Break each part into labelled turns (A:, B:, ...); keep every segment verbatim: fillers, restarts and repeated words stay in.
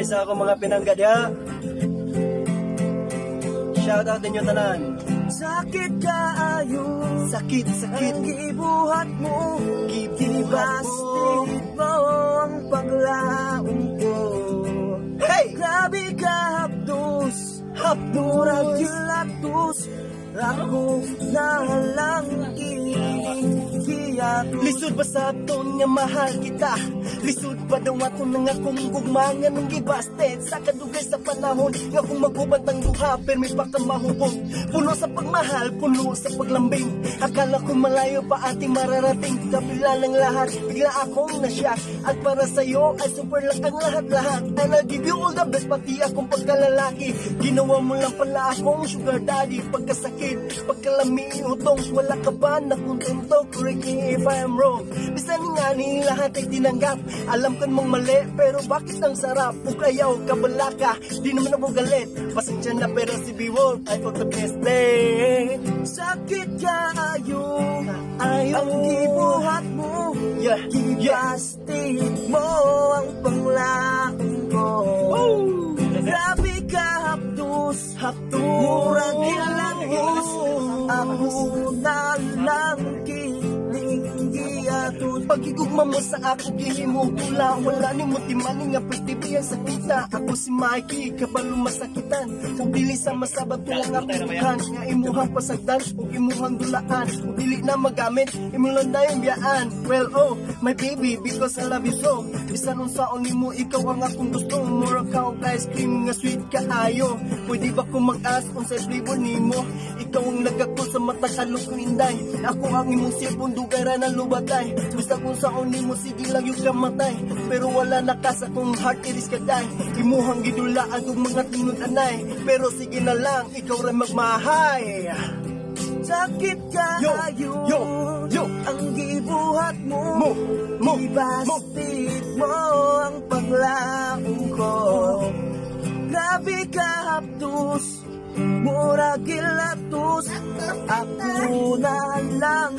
A: Ay sa ako mga pinangga diha. Shout out din yung tanan.
B: Sakit kaayo,
A: Sakit, sakit.
B: ang gibuhat mo,
A: Gibuhat mo.
B: mo ang paglaong ko.
A: Hey!
B: Grabe ka hapdos,
A: Hapdos.
B: murag kilatos, ako na lang kinigiyatos.
A: Lisod pa sa aton nga mahal kita. Lisod pa daw ato na nga kung gugmangan ng gibasted. Sa kadugay sa panahon nga kung magubantang duha permi pa ka mahubog. Puno sa pagmahal, puno sa paglambing. Akala ko malayo pa ating mararating. Kapila ng lahat, bigla akong nasyak. At para sa'yo ay super lang ang lahat-lahat. And I'll give you all the best, pati akong pagkalalaki. Ginawa mo lang pala akong sugar daddy. Pagkasakit, pagkalami, utong, wala ka ba na kontento? Correct me if I am wrong. Bisan nga ni lahat ay tinanggap. Alam kan mong mali, pero bakit ang sarap? Pukayaw, kabalaka, di naman ako galit. Pasensya na pero si B-Wolf ay for the best day.
B: Sakit kaayo,
A: Ayaw.
B: ang gibuhat mo,
A: Yeah, yeah.
B: gibastig mo ang panglaong ko.
A: Woo!
B: Grabe ka hapdos,
A: Hapdos.
B: murag kilatos, ako na lang kinigiyatos.
A: Pagigugma mo sa ako, gili mo tula. Wala ni mo timani nga pagtibiyan sa kita. Ako si Mikey, kabalo masakitan. Kung dili sa masabat tulang ako bukan. Nga imuhang pasagdan o imuhang dulaan. Kung dili na magamit, imulan na yung biyaan. Well, oh, my baby, because I love you so. Bisan unsaon ni mo, ikaw ang akong gusto. Mura ka og ice cream nga sweet kaayo. Pwede ba ko mag-ask kung sa flavor ni mo? Ikaw ang nagako sa matag alok ko inday. Ako ang imong sipon, dugay ra na lubatay. Basta kung saon ni mo, sige lang yung kamatay. Pero wala na ka sa kong heart, iris ka day. Imuhang gidulaan kong mga tinod anay. Pero sige na lang, ikaw rin magmahay.
B: Sakit kaayo,
A: Yo, yo, yo.
B: ang gibuhat mo,
A: Mo, mo, mo.
B: ibastig mo ang paglaong ko. Grabe ka hapdos, murag kilatos, ako na lang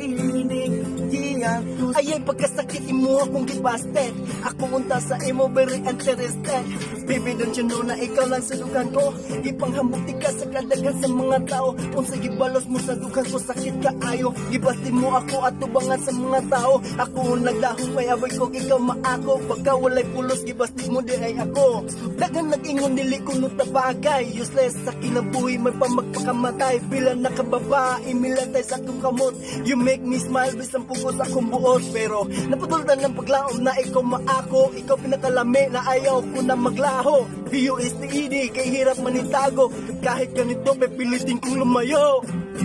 B: kinigiyatos.
A: Ayay pagkasakit imo akong gibasted. Ako unta sa imo very interested. Baby, don't you know na ikaw lang sa dugan ko. Ipanghambuti ka sa kadagan sa mga tao. Kung sa gibalos mo sa dugan ko, sakit ka ayo. Gibastin mo ako at tubangan sa mga tao. Ako naglahong may abay ko, ikaw maako. Pagka walay pulos, gibastin mo di ay ako. Dagan nag-ingon dili ko no tabagay. Useless sa kinabuhi, may pamagpakamatay. Bilang nakababae, milantay sa akong kamot. You make me smile, bisang pugos akong buot. Pero naputuldan ng paglaom na ikaw maako. Ikaw pinakalami na ayaw ko na maglaho. B U S T E D, kay hirap manitago. Kahit ganito, pipilitin kong lumayo.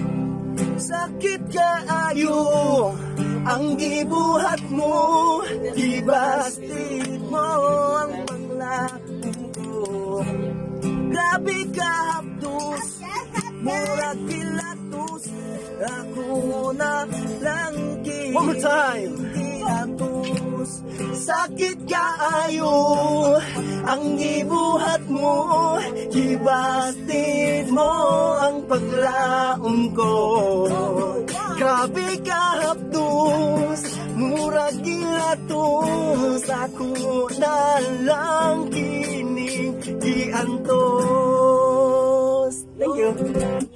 B: Sakit kaayo,
A: Yo, ang gibuhat mo,
B: ibastig mo ang panglaong ko. Grabe ka hapdos, murag kilatos, ako na lang
A: one more time.
B: kinigiyatos.
A: Sakit kaayo, ang gibuhat mo, gibastid mo ang paglaom ko. Grabe ka hapdos, murag gilatos, ako na lang kinigiantos. Thank you.